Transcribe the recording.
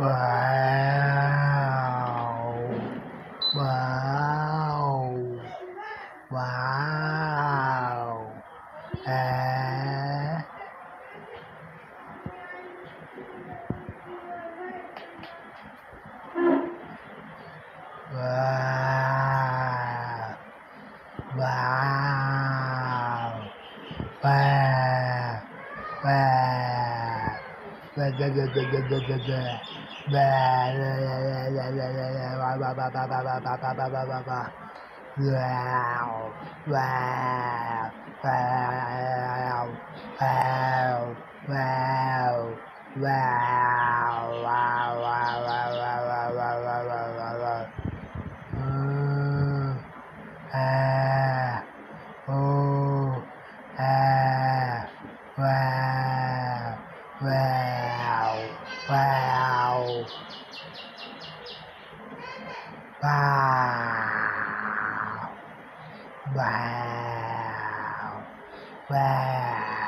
wow, wow, à, wow, wow, wow, wow. Ba ba ba ba ba ba ba ba. Ba la la la la la la la. Ba ba ba ba ba ba ba ba ba ba ba. Wow, wow, wow, wow, wow, wow, wow, wow, wow, wow, wow, wow, wow, wow, wow, wow. Ah, oh, ah, wow, wow, wow, wow, wow, wow.